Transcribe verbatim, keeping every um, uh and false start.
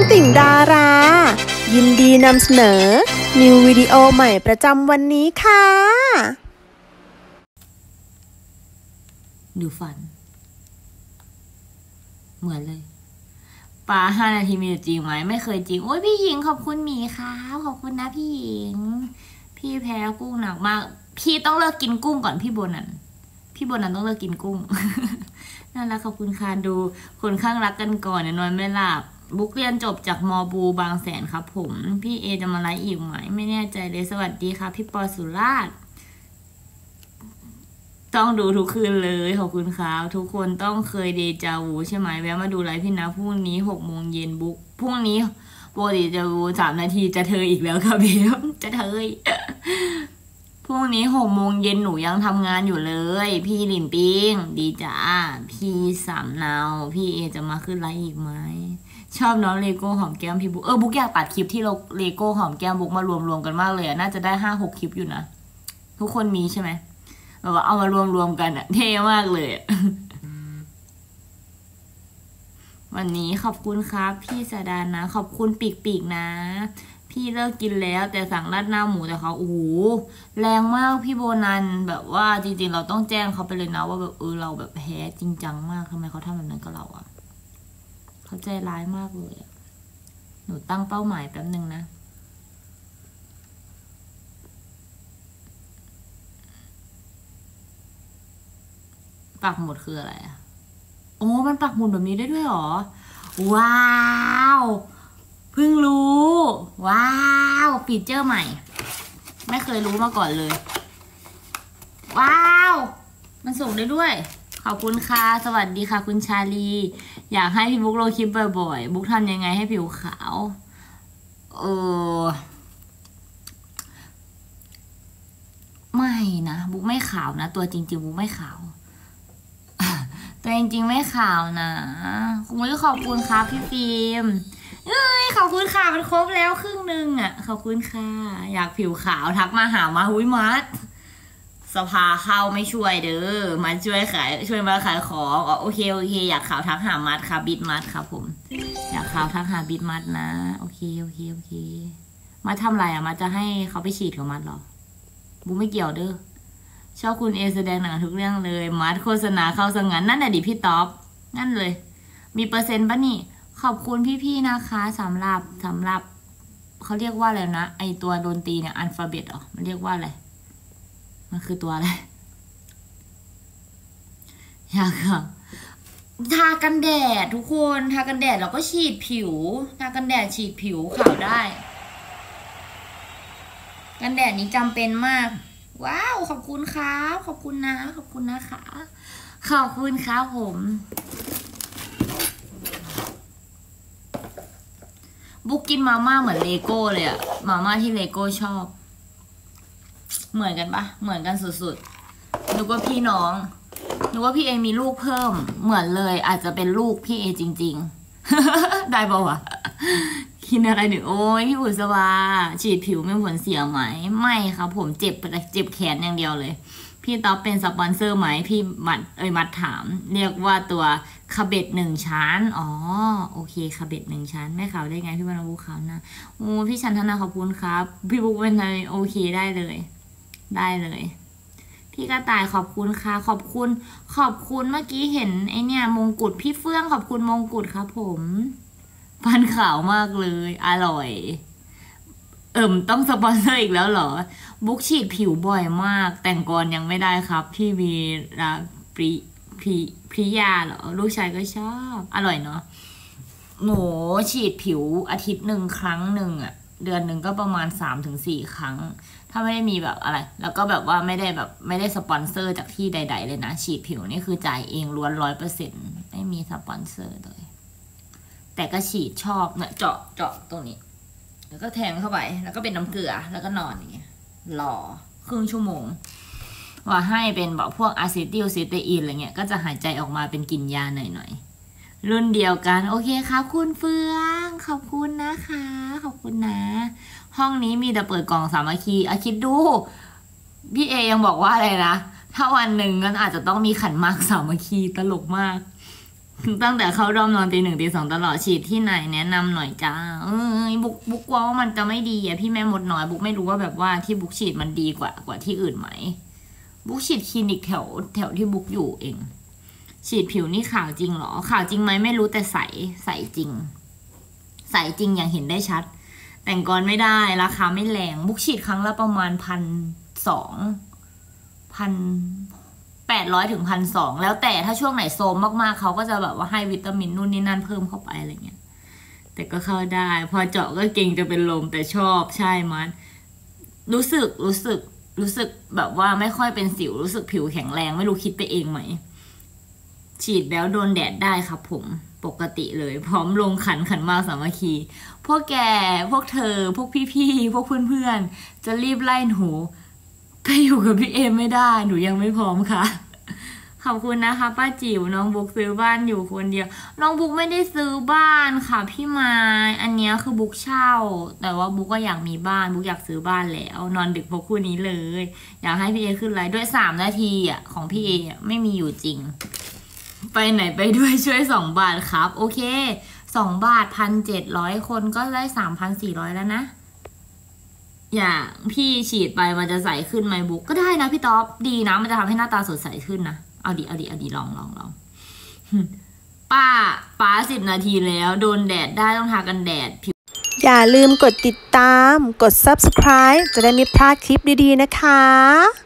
ติ่งดารายินดีนำเสนอนิววิดีโอใหม่ประจำวันนี้ค่ะดูฝันเหมือนเลยปลาห้านาทีมีจริงไหมไม่เคยจริงโอ้ยพี่หญิงขอบคุณหมีค่ะขอบคุณนะพี่หญิงพี่แพ้กุ้งหนักมากพี่ต้องเลิกกินกุ้งก่อนพี่โบนันพี่โบนันต้องเลิกกินกุ้งนั่นแหละขอบคุณค่ะดูคนข้างรักกันก่อนนอนไม่หลับบุ๊กเรียนจบจากมอบูบางแสนครับผมพี่เอจะมาไลฟ์อีกไหมไม่แน่ใจเลยสวัสดีค่ะพี่ปอสุราษฎร์ต้องดูทุกคืนเลยขอบคุณครับทุกคนต้องเคยเดจาวูใช่ไหมแวะมาดูไลฟ์พี่นะพรุ่งนี้หกโมงเย็นบุ๊กพรุ่งนี้ปกติจะวูสามนาทีจะเธออีกแล้วค่ะพี่จะเธอพรุ่งนี้หกโมงเย็นหนูยังทำงานอยู่เลยพี่ลินปิงดีจ้าพี่สามนาวพี่เอจะมาขึ้นไลฟ์อีกไหมชอบน้องเลโก้หอมแก้มพี่บุ๊กเออบุ๊กอยากตัดคลิปที่เราเลโก้หอมแก้มบุ๊กมารวมๆกันมากเลยน่าจะได้ห้าหกคลิปอยู่นะทุกคนมีใช่ไหมแบบว่าเอามารวมๆกันอะเท่มากเลยวันนี้ขอบคุณครับพี่สดานะขอบคุณปีกๆนะพี่เลิกกินแล้วแต่สั่งราดหน้าหมูแต่เขาโอ้โหแรงมากพี่โบนันแบบว่าจริงๆเราต้องแจ้งเขาไปเลยนะว่าแบบเออเราแบบแพ้จริงจังมากทำไมเขาทำแบบนั้นกับเราอะเขาใจร้ายมากเลยอะหนูตั้งเป้าหมายแป๊บนึงนะปักหมุดคืออะไรอะโอ้มันปักหมุดแบบนี้ได้ด้วยหรอว้าวเพิ่งรู้ว้าวฟีเจอร์ใหม่ไม่เคยรู้มาก่อนเลยว้าวมันส่งได้ด้วยขอบคุณค่ะสวัสดีค่ะคุณชาลีอยากให้พี่บุ๊กลงคลิปบ่อยๆบุ๊กทำยังไงให้ผิวขาวเออไม่นะบุ๊กไม่ขาวนะตัวจริงๆบุ๊กไม่ขาวตัวจริงๆไม่ขาวนะคุณผู้ชมขอบคุณครับพี่ฟิล์มเอ้ยขอบคุณค่ะมันครบแล้วครึ่งหนึ่งอ่ะขอบคุณค่ะอยากผิวขาวทักมาหามาหุ้ยมัดสภาเข้าไม่ช่วยเด้อมาช่วยขายช่วยมาขายของอ๋อโอเคโอเคอยากขาวทักหามัดค่ะบิดมัดครับผมอยากขาวทักหาบิดมัดนะโอเคโอเคโอเคมาทำไรอ่ะมาจะให้เขาไปฉีดกับมัดหรอบูไม่เกี่ยวเด้อชอบคุณเอแสดงหนังทุกเรื่องเลยมัดโฆษณาเข้าสังงันนั่นแหละดิพี่ท็อปนั่นเลยมีเปอร์เซ็นต์ปะนี่ขอบคุณพี่ๆนะคะสำหรับสำหรับเขาเรียกว่าอะไรนะไอตัวดนตรีเนี่ยอัลฟาเบตเหรอมันเรียกว่าอะไรมันคือตัวอะไรอยากค่ะทากันแดดทุกคนทากันแดดแล้วก็ฉีดผิวทากันแดดฉีดผิวขาวได้กันแดดนี้จำเป็นมากว้าวขอบคุณครับขอบคุณนะขอบคุณนะคะขอบคุณครับผมบุ๊กกินมาม่าเหมือนเลโก้เลยอะมาม่าที่เลโก้ชอบเหมือนกันปะเหมือนกันสุดๆนึกว่าพี่น้องนึกว่าพี่เอมีลูกเพิ่มเหมือนเลยอาจจะเป็นลูกพี่เอจริงๆ ได้ปะวะกินอะไรหนึ่งโอ้ยพี่บุษบาฉีดผิวมีผลเสียไหมไม่ครับผมเจ็บเจ็บแขนอย่างเดียวเลยพี่ต๊อบเป็นสปอนเซอร์ไหมพี่มัดเอ้ยมัดถามเรียกว่าตัวคาเบ็ดหนึ่งชั้นอ๋อโอเคคาเบ็ดหนึ่งชั้นไม่ขาวได้ไงพี่บรรบุขาวนะโอ้พี่ชันธนาขอบคุณครับพี่บุ๊กเป็นไงโอเคได้เลยได้เลยพี่กระต่ายขอบคุณค่ะขอบคุณขอบคุณเมื่อกี้เห็นไอเนี่ยมงกุฎพี่เฟื่องขอบคุณมงกุฎครับผมฟันขาวมากเลยอร่อยเอิ่มต้องสปอนเซอร์อีกแล้วเหรอบุ๊กฉีดผิวบ่อยมากแต่งก่อนยังไม่ได้ครับพี่มีรักปรีพีพิยาเหรอลูกชายก็ชอบอร่อยเนาะหนูฉีดผิวอาทิตย์หนึ่งครั้งหนึ่งอะเดือนหนึ่งก็ประมาณสามถึงสี่ครั้งถ้าไม่ได้มีแบบอะไรแล้วก็แบบว่าไม่ได้แบบไม่ได้สปอนเซอร์จากที่ใดๆเลยนะฉีดผิวนี่คือจ่ายเองล้วนร้อยเปอร์เซ็นต์ไม่มีสปอนเซอร์เลยแต่ก็ฉีดชอบเนี่ยเจาะเจาะตรงนี้แล้วก็แทงเข้าไปแล้วก็เป็นน้ำเกลือแล้วก็นอนอย่างเงี้ยรอครึ่งชั่วโมงว่าให้เป็นแบบพวกอะซิติลซิสเตอีนอะไรเงี้ยก็จะหายใจออกมาเป็นกลิ่นยาหน่อยๆรุ่นเดียวกันโอเคครับคุณเฟืองขอบคุณนะคะขอบคุณนะห้องนี้มีแต่เปิดกล่องสามัคคีอะคิดดูพี่เอยังบอกว่าอะไรนะถ้าวันหนึ่งก็อาจจะต้องมีขันหมากสามัคคีตลกมากตั้งแต่เข้าด้อมนอนตีหนึ่งตีสองตลอดฉีดที่ไหนแนะนำหน่อยจ้าเออบุกบุกว่ามันจะไม่ดีอ่ะพี่แม่มดน้อยบุกไม่รู้ว่าแบบว่าที่บุกฉีดมันดีกว่ากว่าที่อื่นไหมบุกฉีดคลินิกแถวแถวที่บุกอยู่เองฉีดผิวนี่ขาวจริงเหรอขาวจริงไหมไม่รู้แต่ใสใสจริงใสจริงอย่างเห็นได้ชัดแต่งกรไม่ได้ราคาไม่แรงบุกฉีดครั้งละประมาณพันสองพันแปดร้อยถึงพันสองแล้วแต่ถ้าช่วงไหนโซมมากๆเขาก็จะแบบว่าให้วิตามินนู่นนี่นั่นเพิ่มเข้าไปอะไรเงี้ยแต่ก็เข้าได้พอเจาะก็เก่งจะเป็นลมแต่ชอบใช่มันรู้สึกรู้สึกรู้สึกแบบว่าไม่ค่อยเป็นสิวรู้สึกผิวแข็งแรงไม่รู้คิดไปเองไหมฉีดแล้วโดนแดดได้ครับผมปกติเลยพร้อมลงขันขันมาสามัคคีพวกแกพวกเธอพวกพี่ๆพวกเพื่อนๆจะรีบไล่หนูไปอยู่กับพี่เอมไม่ได้หนูยังไม่พร้อมค่ะขอบคุณนะคะป้าจิ๋วน้องบุ๊กซื้อบ้านอยู่คนเดียวน้องบุ๊กไม่ได้ซื้อบ้านค่ะพี่ไม้อันนี้คือบุ๊กเช่าแต่ว่าบุ๊กก็อยากมีบ้านบุ๊กอยากซื้อบ้านแล้วนอนดึกพวกคู่นี้เลยอยากให้พี่เอขึ้นไลฟ์ด้วยสามนาทีอ่ะของพี่เอไม่มีอยู่จริงไปไหนไปด้วยช่วยสองบาทครับโอเคสองบาทพันเจ็ดร้อยคนก็ได้สามพันสี่ร้อยแล้วนะอย่างพี่ฉีดไปมันจะใสขึ้นไหมบุ๊กก็ได้นะพี่ต๊อบดีนะมันจะทำให้หน้าตาสดใสขึ้นนะเอาดิเอาดิเอาดิลองลองลองป้าป้าสิบนาทีแล้วโดนแดดได้ต้องทากันแดดผิวอย่าลืมกดติดตามกด ซับสไครบ์ จะได้ไม่พลาดคลิปดีๆนะคะ